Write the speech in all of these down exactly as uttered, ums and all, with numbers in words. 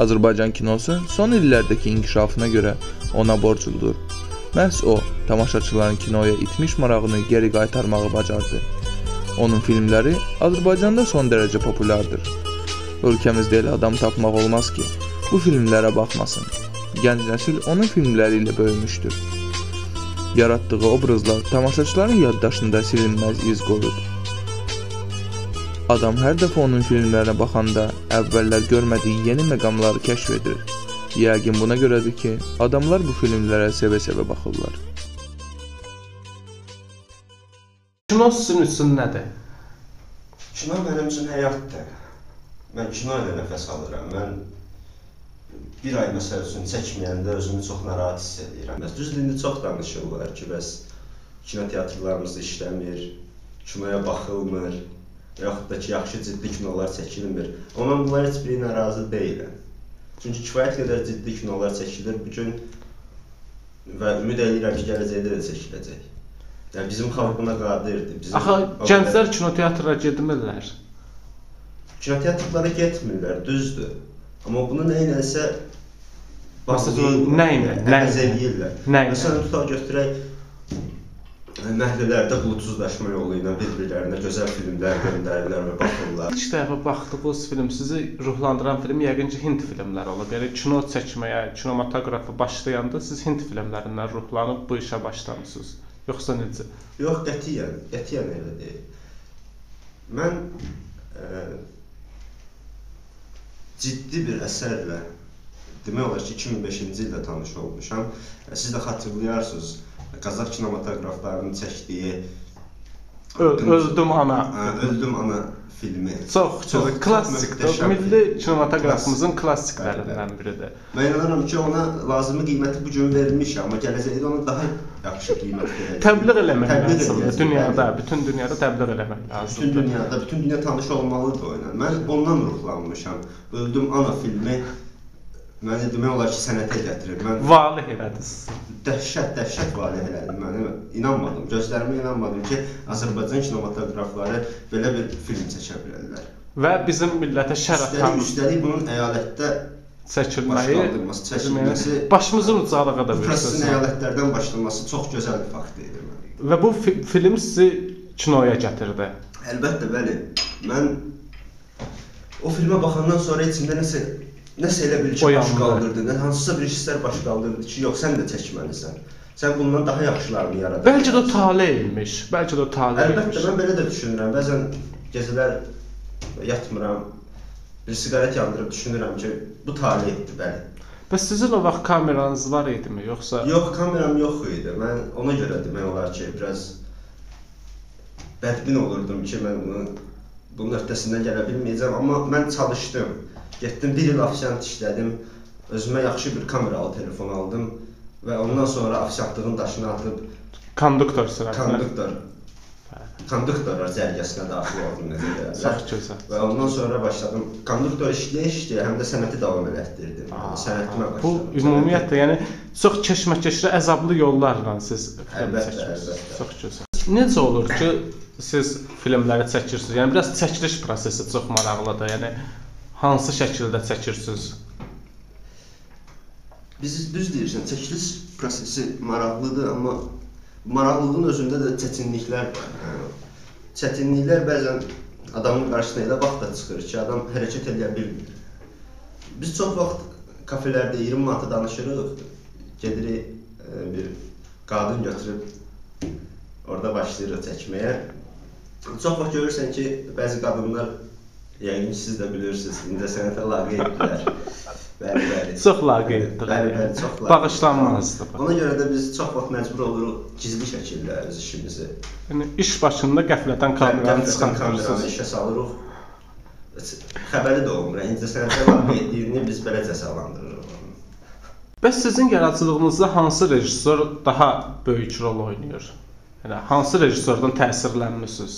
Azərbaycan kinosu son illərdəki inkişafına görə ona borcludur. Məhz o, tamaşaçıların kinoya itmiş marağını geri qaytarmağı bacardı. Onun filmləri Azərbaycanda son dərəcə populyardır. Ölkəmizdə elə adam tapmaq olmaz ki, bu filmlərə baxmasın. Gənc nəsil onun filmləri ilə böyümüşdür. Yaratdığı obrazlar tamaşaçıların yaddaşında silinməz iz qoyur. Adam hər dəfə onun filmlərinə baxanda əvvəllər görmədiyi yeni məqamları kəşf edir. Yəqin buna görədir ki, adamlar bu filmlərə sevə-sevə baxırlar. Kino sizin üçün nədir? Kino mənim üçün həyatdır. Mən kino ilə nəfəs alıram. Mən bir ay məsəl üçün çəkməyəndə özümü çox narahat hiss edirəm. Düzdür, indi çox danışırlar ki, bəs kinoteatrlarımız işləmir, kinoya baxılmır, yaxud da ki, yaxşı ciddi kinolar çəkilmir. Amma mən bunlar heç biri narazı deyiləm. Çünki kifayət qədər ciddi kinolar çəkilir bugün və ümid edirəm ki, gələcəkdə də çəkiləcək. Yəni, bizim xalq buna qadirdir. Axı, gənclər kinoteatrlara getmirlər. Kinoteatrlara getmirlər, düzdür. Amma bunu nə iləsə baxırlar, əvəz edirlər. Məsələn, tutaq götürək, məhəllələrdə bulutsuzlaşma yolu ilə bir-birlərinə gözəl filmlər göndərirlər və baxırlar. İlk dəfə baxdığınız film, sizi ruhlandıran film yəqin ki, Hind filmləri olub. Yəni, kino çəkməyə, kinomatografa başlayanda siz Hind filmlərindən ruhlanıb bu işə başlamısınız. Yoxsa necə? Yox, qətiyyən, qətiyyən elə deyil. Mən e, ciddi bir əsərlə, demək olar ki, iki min beşinci ildə tanış olmuşam. Siz də xatırlayarsınız, Qazaq kinematoqraflarının çəkdiyi Öldüm ana. Öldüm ana filmi. Çox, çox klassikdir. Milli kinematoqrafımızın klassiklərindən biridir. Mən inanıram ki, ona lazımi qiyməti bu gün verilmiş, amma gələcəkdə ona daha yaxşı qiymət verəcək. Təbliğ eləmək lazımdır. Dünyada, bütün dünyada təbliğ eləmək lazımdır. Bütün dünyada, bütün dünya tanış olmalıdır o ilə. Mən ondan ruhlanmışam. Öldüm ana filmi məni demək olar ki, sənətə gətirir. Valih elədi sizi. Dəhşət, dəhşət valih elədi məni. İnanmadım, gözlərimə inanmadım ki, Azərbaycan kinematoqrafları belə bir film çəkə bilərlər. Və bizim millətə şərəf tanıdır. Üstəlik bunun əyalətdə çəkilməyi, çəkilməsi, başımızın ucalığa da bu prosesin əyalətlərdən başlanması çox gözəl bir fakt idi. Və bu film sizi kinoya gətirdi. Əlbəttə, bəli. Mən o filmə baxandan sonra içimdə nəsə Nəsə elə bil ki, baş qaldırdı, hansısa bir hisslər baş qaldırdı ki, yox, sən də çəkməlisən. Sən bundan daha yaxşılarını yaradın. Bəlkə də talih imiş, bəlkə də talih imiş. Əlbəttə, mən belə də düşünürəm. Bəzən gecələr yatmıram, bir siqaret yandırıb düşünürəm ki, bu talihdir, bəli. Bəs sizin o vaxt kameranız var idimi, yoxsa? Yox, kameram yox idi. Mən ona görə demək olar ki, biraz bədbin olurdum ki, mən bunun öhdəsindən gələ bilməyəcəm, amma mən çalışdım. Getdim, bir il afisant işlədim, özümə yaxşı bir kameralı telefon aldım və ondan sonra afisantlığın daşını atıb konduktor sırasına. Konduktor. Konduktorlar cərgəsinə daxil oldum, necə deyərlər. Çox gözəl. Və ondan sonra başladım. Konduktor işləyə-işləyə həm də sənəti davam elətdirdim. Sənətimə başladım. Bu ümumiyyətlə, yəni çox keşməkeşli, əzablı yollarla siz film çəkirsiniz. Çox gözəl. Necə olur ki, siz filmləri çəkirsiniz? Yəni, biraz çəkiliş prosesi çox maraqlıdır. Yəni, hansı şəkildə çəkirsiniz? Biz düz deyirsən, çəkiliş prosesi maraqlıdır, amma maraqlılığın özündə də çətinliklər var. Çətinliklər bəzən adamın qarşısına elə vaxt da çıxır ki, adam hərəkət edə bilmir. Biz çox vaxt kafelərdə iyirmi manata danışırıq, gedirik bir qadın götürüb orada başlayırıq çəkməyə. Çox vaxt görürsən ki, bəzi qadınlar yəqin ki, siz də bilirsiniz, incəsənətə laqeyddirlər. Bəli, bəli. Çox laqeyddirlər. Bəli, bəli, çox laqeyddirlər. Bağışlanmazdır. Ona görə də biz çox vaxt məcbur oluruq gizli şəkildə öz işimizi. Yəni, iş başında qəflətən kameranı çıxartmışsınız. Kameranı işə salırıq. Xəbəri də olmur. İncəsənətə laqeyddiyini biz belə cəzalandırırıq. Bəs sizin yaradıcılığınızda hansı rejissor daha böyük rol oynayır? Yəni, hansı rejissordan təsirlənmişsiniz?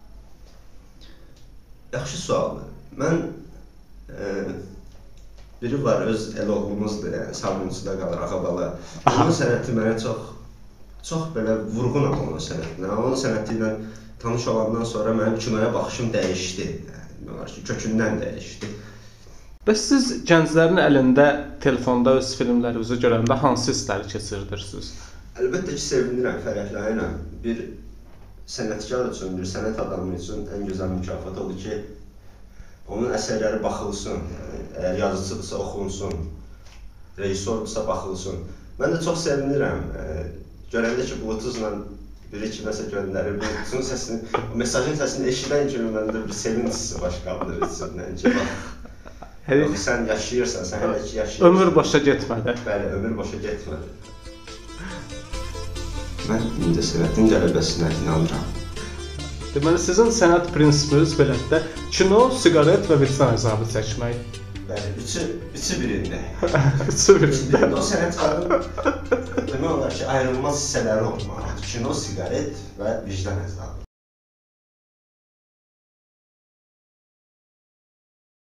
Yaxşı sualdır. Mən e, biri var, öz el oğlumuzdur, yəni Sabunçuda qalır, Ağabala. Onun sənəti mənə çox, çox belə vurğunam onun sənətinə. Onun sənəti ilə tanış olandan sonra mənim kinoya baxışım dəyişdi. Yəni, kökündən dəyişdi. Bəs siz gənclərin əlində telefonda öz filmlərinizi görəndə hansı hissləri keçirirsiniz? Əlbəttə ki, sevinirəm fərəhlənirəm. Bir sənətkar üçün, bir sənət adamı üçün ən gözəl mükafat odur ki, onun əsərləri baxılsın, əgər yazıcıdırsa oxunsun, rejissordursa baxılsın. Mən də çox sevinirəm. Görəndə ki, Bluetooth-la biri kiməsə göndərir, Bluetooth-un səsini, mesajın səsini eşidən kimi məndə bir sevinç hissi baş qaldır içindən ki, bax, sən yaşayırsan, sən hələ ki yaşayırsan. Ömür boşa getmədi. Bəli, ömür boşa getmədi. Mən incəsənətin qələbəsinə inanıram. Deməli, sizin sənət prinsipiniz belədir də, kino, siqaret və vicdan əzabı çəkmək. Bəli, üçü, üçü birində. Üçü birində. O sənətkarın demək olar ki, ayrılmaz hissələri olmalı. Kino, siqaret və vicdan əzabı.